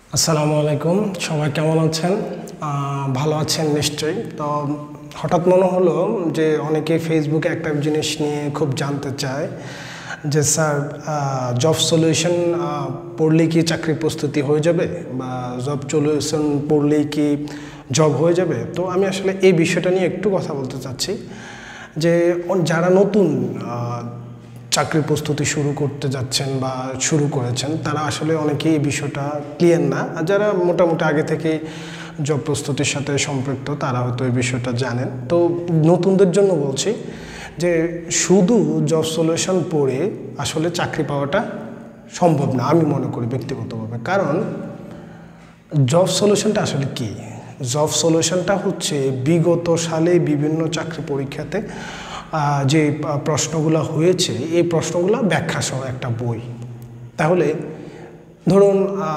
আসসালামু আলাইকুম, সবাই কেমন আছেন? ভালো আছেন নিশ্চয়ই। তো হঠাৎ মনে হলো যে অনেকে ফেসবুকে একটা জিনিস নিয়ে খুব জানতে চায় যে স্যার জব সলিউশন পড়লেই কি চাকরি প্রস্তুতি হয়ে যাবে, বা জব সলিউশন পড়লেই কি জব হয়ে যাবে। তো আমি আসলে এই বিষয়টা নিয়ে একটু কথা বলতে চাচ্ছি যে যারা নতুন চাকরির প্রস্তুতি শুরু করতে যাচ্ছেন বা শুরু করেছেন তারা আসলে অনেকেই এই বিষয়টা ক্লিয়ার না, আর যারা মোটামুটি আগে থেকে জব প্রস্তুতির সাথে সম্পৃক্ত তারা হয়তো এই বিষয়টা জানেন। তো নতুনদের জন্য বলছি যে শুধু জব সলিউশন পড়ে আসলে চাকরি পাওয়াটা সম্ভব না, আমি মনে করি ব্যক্তিগতভাবে। কারণ জব সলিউশনটা আসলে কি? জব সলিউশনটা হচ্ছে বিগত সালে বিভিন্ন চাকরি পরীক্ষাতে যে প্রশ্নগুলো হয়েছে এই প্রশ্নগুলো ব্যাখ্যা সহ একটা বই। তাহলে ধরুন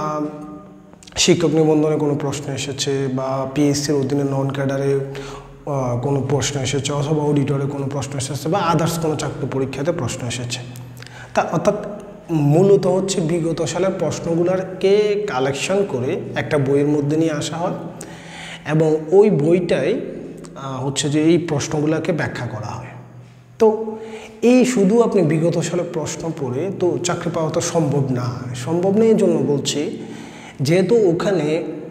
শিক্ষক নিবন্ধনে কোনো প্রশ্ন এসেছে, বা পিএসসির অধীনে নন ক্যাডারে কোনো প্রশ্ন এসেছে, অথবা অডিটরে কোনো প্রশ্ন এসেছে, বা আদার্স কোনো চাকরি পরীক্ষাতে প্রশ্ন এসেছে। তা অর্থাৎ মূলত হচ্ছে বিগত সালের প্রশ্নগুলোকে কালেকশন করে একটা বইয়ের মধ্যে নিয়ে আসা হয়, এবং ওই বইটাই হচ্ছে যে এই প্রশ্নগুলোকে ব্যাখ্যা করা হয়। তো এই শুধু আপনি বিগত সালে প্রশ্ন পড়ে তো চাকরি পাওয়া তো সম্ভব না। সম্ভব নেই এই জন্য বলছি, যেহেতু ওখানে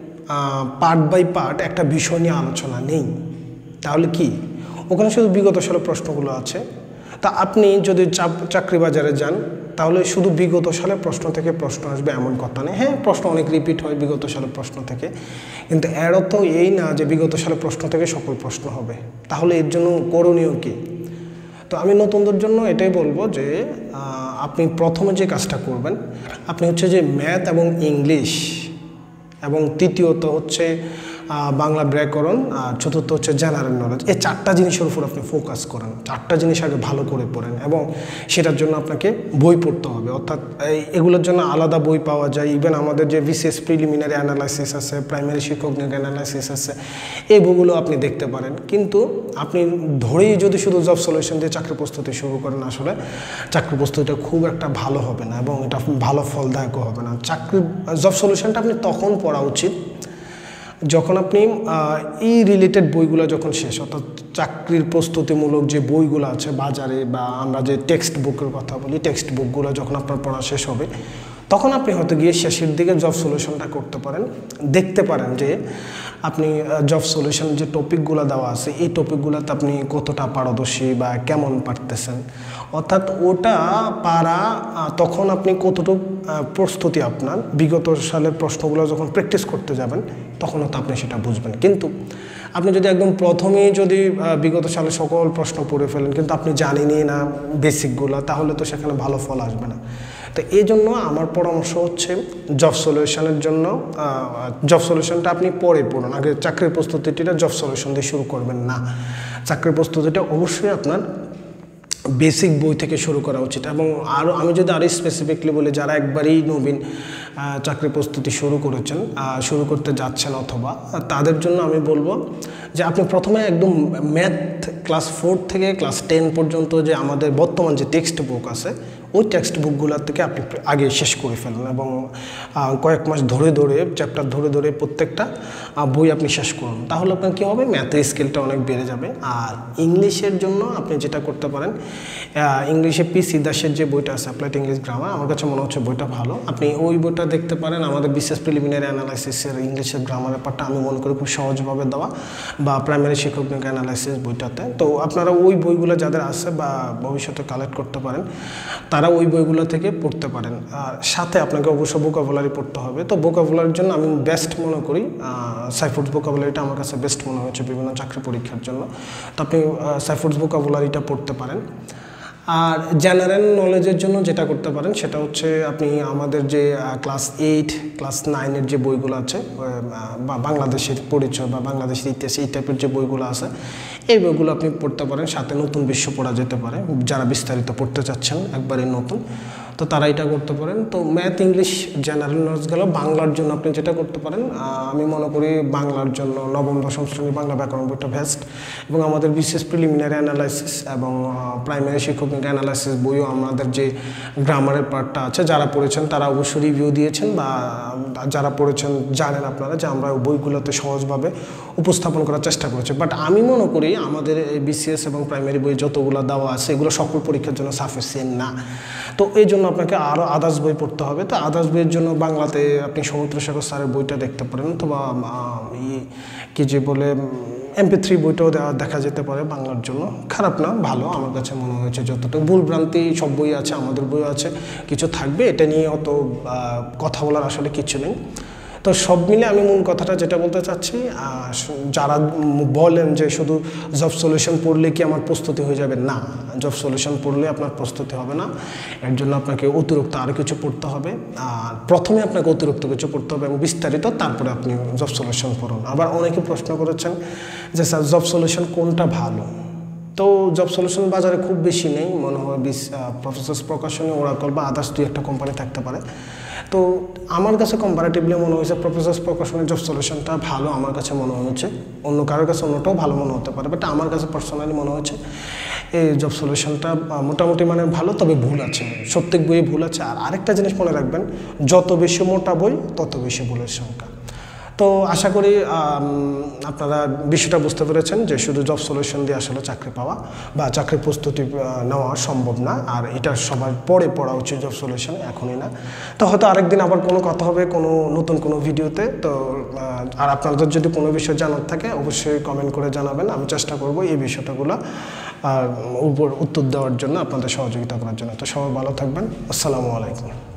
পার্ট বাই পার্ট একটা বিষয় নিয়ে আলোচনা নেই। তাহলে কি ওখানে শুধু বিগত সালে প্রশ্নগুলো আছে। তা আপনি যদি চাকরি বাজারে যান তাহলে শুধু বিগত সালের প্রশ্ন থেকে প্রশ্ন আসবে এমন কথা নেই। হ্যাঁ, প্রশ্ন অনেক রিপিট হয় বিগত সালের প্রশ্ন থেকে, কিন্তু এর অর্থ এই না যে বিগত সালের প্রশ্ন থেকে সকল প্রশ্ন হবে। তাহলে এর জন্য করণীয় কী? তো আমি নতুনদের জন্য এটাই বলবো যে আপনি প্রথমে যে কাজটা করবেন, আপনি হচ্ছে যে ম্যাথ এবং ইংলিশ, এবং তৃতীয়ত হচ্ছে বাংলা ব্যাকরণ, আর চতুর্থ হচ্ছে জেনারেল নলেজ, এই চারটা জিনিসের উপর আপনি ফোকাস করেন। চারটা জিনিস আগে ভালো করে পড়েন, এবং সেটার জন্য আপনাকে বই পড়তে হবে। অর্থাৎ এগুলোর জন্য আলাদা বই পাওয়া যায়। ইভেন আমাদের যে বিসিএস প্রিলিমিনারি অ্যানালাইসিস আছে, প্রাইমারি শিক্ষক নিয়োগ অ্যানালাইসিস আছে, এই বইগুলো আপনি দেখতে পারেন। কিন্তু আপনি ধরেই যদি শুধু জব সলিউশন দিয়ে চাকরি প্রস্তুতি শুরু করেন, আসলে চাকরি প্রস্তুতিটা খুব একটা ভালো হবে না, এবং এটা ভালো ফলদায়কও হবে না। জব সলিউশনটা আপনি তখন পড়া উচিত যখন আপনি এই রিলেটেড বইগুলো যখন শেষ, অর্থাৎ চাকরির প্রস্তুতিমূলক যে বইগুলো আছে বাজারে, বা আমরা যে টেক্সট বুকের কথা বলি, টেক্সট বুকগুলো যখন আপনার পড়া শেষ হবে, তখন আপনি হয়তো গিয়ে শেষের দিকে জব সলিউশনটা করতে পারেন। দেখতে পারেন যে আপনি জব সলিউশন যে টপিকগুলো দেওয়া আছে এই টপিকগুলোতে আপনি কতটা পারদর্শী বা কেমন পারতেছেন। অর্থাৎ ওটা পারা তখন আপনি কতটুকু প্রস্তুতি আপনার বিগত সালের প্রশ্নগুলো যখন প্র্যাকটিস করতে যাবেন তখন তো আপনি সেটা বুঝবেন। কিন্তু আপনি যদি একদম প্রথমেই যদি বিগত সালে সকল প্রশ্ন পড়ে ফেলেন, কিন্তু আপনি জানেনই না বেসিকগুলো, তাহলে তো সেখানে ভালো ফল আসবে না। তো এই জন্য আমার পরামর্শ হচ্ছে জব সলিউশনের জন্য জব সলিউশনটা আপনি পরে পড়ুন, আগে চাকরির প্রস্তুতিটা জব সলিউশন দিয়ে শুরু করবেন না। চাকরির প্রস্তুতিটা অবশ্যই আপনার বেসিক বই থেকে শুরু করা উচিত। এবং আমি যদি আরও স্পেসিফিকলি বলি, যারা একবারই নবীন চাকরি প্রস্তুতি শুরু করতে যাচ্ছেন, অথবা তাদের জন্য আমি বলবো যে আপনি প্রথমে একদম ম্যাথ ক্লাস 4 থেকে ক্লাস 10 পর্যন্ত যে আমাদের বর্তমান যে টেক্সট বুক আছে ওই টেক্সট বুকগুলোর থেকে আপনি আগে শেষ করে ফেলুন, এবং কয়েক মাস ধরে চ্যাপ্টার ধরে প্রত্যেকটা বই আপনি শেষ করুন। তাহলে আপনার কী হবে, ম্যাথের স্কিলটা অনেক বেড়ে যাবে। আর ইংলিশের জন্য আপনি যেটা করতে পারেন, ইংলিশে পি.সি. দাসের যে বইটা আছে অ্যাপ্লাইড ইংলিশ গ্রামার, আমার কাছে মনে হচ্ছে বইটা ভালো। আপনি ওই বইটা দেখতে পারেন। আমাদের বিশেষ প্রিলিমিনারি অ্যানালাইসিসের ইংলিশের গ্রামারের পার্টটা আমি মনে করি খুব সহজভাবে দেওয়া, বা প্রাইমারি শিক্ষক নিয়োগ অ্যানালাইসিস বইটাতে। তো আপনারা ওই বইগুলো যাদের আছে বা ভবিষ্যতে কালেক্ট করতে পারেন, তারা ওই বইগুলো থেকে পড়তে পারেন। আর সাথে আপনাকে অবশ্য ভোকাবুলারি পড়তে হবে। তো ভোকাবুলারির জন্য আমি বেস্ট মনে করি সাইফুডস ভোকাবুলারিটা আমার কাছে বেস্ট মনে হয়েছে বিভিন্ন চাকরি পরীক্ষার জন্য। তো আপনি সাইফুডস ভোকাবুলারিটা পড়তে পারেন। আর জেনারেল নলেজের জন্য যেটা করতে পারেন সেটা হচ্ছে আপনি আমাদের যে ক্লাস 8 ক্লাস 9-এর যে বইগুলো আছে, বা বাংলাদেশের পরিচয় বা বাংলাদেশের ইতিহাস, এই টাইপের যে বইগুলো আছে এই বইগুলো আপনি পড়তে পারেন। সাথে নতুন বিশ্ব পড়া যেতে পারে যারা বিস্তারিত পড়তে চাচ্ছেন, একবারে নতুন। তো তো তারা এটা করতে পারেন। তো ম্যাথ ইংলিশ জেনারেল নলেজ গেল। বাংলার জন্য আপনি যেটা করতে পারেন, আমি মনে করি বাংলার জন্য নবম দশম শ্রেণী বাংলা ব্যাকরণ বইটা বেস্ট, এবং আমাদের বিশেষ প্রিলিমিনারি অ্যানালাইসিস এবং প্রাইমারি শিক্ষক অ্যানালাইসিস বইও আমাদের যে গ্রামারের পার্টটা আছে, যারা পড়েছেন তারা অবশ্যই রিভিউ দিয়েছেন, বা যারা পড়েছেন জানেন আপনারা যে আমরা বইগুলোতে সহজভাবে উপস্থাপন করার চেষ্টা করেছি। বাট আমি মনে করি আমাদের বিসিএস এবং প্রাইমারি বই যতগুলো দেওয়া আছে এগুলো সকল পরীক্ষার জন্য সাফিসিয়েন্ট না। তো এই জন্য আপনাকে আরও আদার্স বই পড়তে হবে। তো আদার্স বইয়ের জন্য বাংলাতে আপনি সমুদ্র শেখর স্যারের বইটা দেখতে পারেন, অথবা কি যে বলে MP3 বইটাও দেখা যেতে পারে বাংলার জন্য। খারাপ না, ভালো আমার কাছে মনে হয়েছে। যতটুকু ভুলভ্রান্তি সব বই আছে, আমাদের বইও আছে, কিছু থাকবে, এটা নিয়ে অত কথা বলার আসলে কিছু নেই। তো সব মিলে আমি মূল কথাটা যেটা বলতে চাচ্ছি, যারা বলেন যে শুধু জব সলিউশন পড়লে কি আমার প্রস্তুতি হয়ে যাবে, না, জব সলিউশন পড়লে আপনার প্রস্তুতি হবে না। এর জন্য আপনাকে অতিরিক্ত আরও কিছু পড়তে হবে। আর প্রথমে আপনাকে অতিরিক্ত কিছু পড়তে হবে এবং বিস্তারিত, তারপরে আপনি জব সলিউশন পড়ুন। আবার অনেকে প্রশ্ন করেছেন যে স্যার জব সলিউশন কোনটা ভালো। তো জব সলিউশন বাজারে খুব বেশি নেই, মনে হয় প্রফেসর্স প্রকাশনী, ওরাকল বা আদার্স 2-1টা কোম্পানি থাকতে পারে। তো আমার কাছে কম্পারেটিভলি মনে হয়েছে প্রফেসর্স প্রকাশনের জব সলিউশনটা ভালো আমার কাছে মনে হয়েছে। অন্য কারোর কাছে অন্যটাও ভালো মনে হতে পারে, বাট আমার কাছে পার্সোনালি মনে হয়েছে এই জব সলিউশনটা মোটামুটি মানে ভালো, তবে ভুল আছে, প্রত্যেক বইয়ে ভুল আছে। আর আরেকটা জিনিস মনে রাখবেন, যত বেশি মোটা বই তত বেশি ভুলের সংখ্যা। তো আশা করি আপনারা বিষয়টা বুঝতে পেরেছেন যে শুধু জব সলিউশন দিয়ে আসলে চাকরি পাওয়া বা চাকরির প্রস্তুতি নেওয়া সম্ভব না। আর এটা সবার পরে পড়া উচিত, জব সলিউশন এখনই না। তো হয়তো আরেকদিন আবার কোনো কথা হবে কোনো নতুন কোনো ভিডিওতে। তো আর আপনাদের যদি কোনো বিষয় জানার থাকে অবশ্যই কমেন্ট করে জানাবেন, আমি চেষ্টা করব এই বিষয়টাগুলো উত্তর দেওয়ার জন্য, আপনাদের সহযোগিতা করার জন্য। তো সবাই ভালো থাকবেন। আসসালামু আলাইকুম।